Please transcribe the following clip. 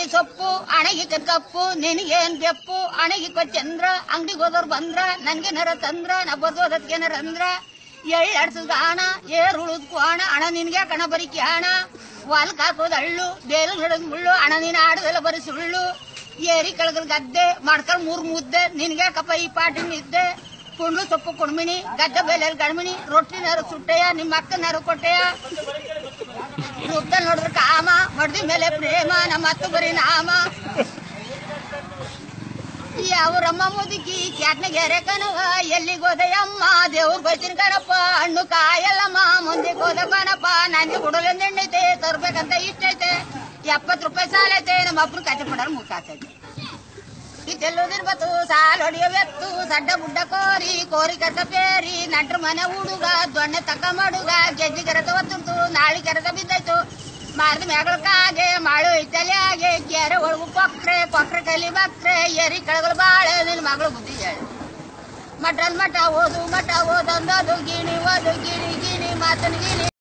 ಸೊಪ್ಪು ಅಣಗಿಕ ಕಪ್ಪು ನಿನಗೇನ್ ಬೆಪ್ಪು ಅಣಗಿಕ ಚಂದ್ರ ಅಂಗಡಿಗೆ ಹೋದವ್ರು ಬಂದ್ರ ನನ್ಗೇನಾರ ತಂದ್ರ ನಾ ಬರ್ದೋದಕ್ಕೇನಾರ ಅಂದ್ರ ಎಳ್ಳಾಡ್ಸದ್ ಹಣ ಏರ್ ಉಳಿದ್ ಹಣ ಹಣ ನಿನ್ಗೆ ಕಣ ಬರಿಕೆ ಹಣ ಹೊಲ್ಕ್ ಹಾಕೋದ್ ಹಳ್ಳು ಬೇರು ಹಿಡಿದ್ ಮುಳ್ಳು ಹಣ ನೀನ್ ಆಡದೆಲ್ಲ ಬರೀ ಸುಳ್ಳು ಏರಿ ಕೆಳಗಲ್ ಗದ್ದೆ ಮಾಡ್ಕೊಂಡ್ 3 ಮುದ್ದೆ ನಿನ್ಗೆ ಕಪ್ಪ ಈ ಪಾಟಿ ನಿದ್ದೆ ಕುಂಡ್ಲು ಸೊಪ್ಪು ಕುಣ್ಮಿಣಿ ಗದ್ದೆ ಬೇಲೆಯಲ್ಲಿ ಗಣ್ಮಿಣಿ ರೊಟ್ಟಿನಾರು ಸುಟ್ಟೆಯ ನಿಮ್ಮ ಅಕ್ಕನಾರು ಕೊಟ್ಟೆಯ ರೂಪದಲ್ಲಿ ನೋಡಿದ್ರೆ ಕಾಮ ಮಡ್ದಿ ಮೇಲೆ ಪ್ರೇಮ ನಮ್ಮ ಹತ್ತು ಬರೀ ನಾಮ ಅವರಮ್ಮ ಮುದುಕಿ ಕ್ಯಾಟ್ನಗೆರೆ ಕನವ ಎಲ್ಲಿಗೋದಯಮ್ಮ ದೇವ್ರ ಬೈತಿನ ಕಣಪ್ಪ ಹಣ್ಣು ಕಾಯಲ್ಲಮ್ಮ ಮುಂದಕ್ಕೆ ಹೋದ ಕಣಪ್ಪ ನಂದಿ ಕುಡಲಿಂದ ಎಣ್ಣೈತೆ ತರ್ಬೇಕಂತ ಇಷ್ಟ ಐತೆ 70 ರೂಪಾಯಿ ಸಾಲ ಐತೆ ನಮ್ಮ ಅಪ್ಪನ ಕತೆ ಪಡೋರು ಮುಕ್ಕಾತೈತೆ ಇದೆಲ್ಲೋದಿರ್ಬತ್ತು ಸಾಲ ಹೊಡಿಯವೆತ್ತು ಸಡ್ಡ ಬುಡ್ಡ ಕೋರಿ ಕಸ ಪೇರಿ ನಟ್ರ ಮನೆ ಹುಡುಗ ದೊಣ್ಣೆ ತಕ್ಕ ಮಾಡುಗ ಗೆಜ್ಜಿ ಕೆರೆತ ಒತ್ತಿರ್ತು ನಾಳಿ ಕೆರೆತ ಬಿದ್ದಾಯ್ತು ಮಾರ್ದ ಮ್ಯಾಗಳ ಕಾಗೆ ಮಾಳು ಇಟ್ಟಲಿ ಹಾಗೆ ಕೆರೆ ಒಳಗು ಪೊಕ್ರೆ ಕಲಿ ಬಕ್ರೆ ಎರಿ ಕೆಳಗಲು ಬಾಳೆ ನಿನ್ನ ಮಗಳು ಬುದ್ಧಿ ಹೇಳಿ ಮಠ ಓದು ಅಂದದು ಗಿಣಿ ಓದು ಗಿಣಿ ಗಿಣಿ ಮಾತನ್ ಗಿಣಿ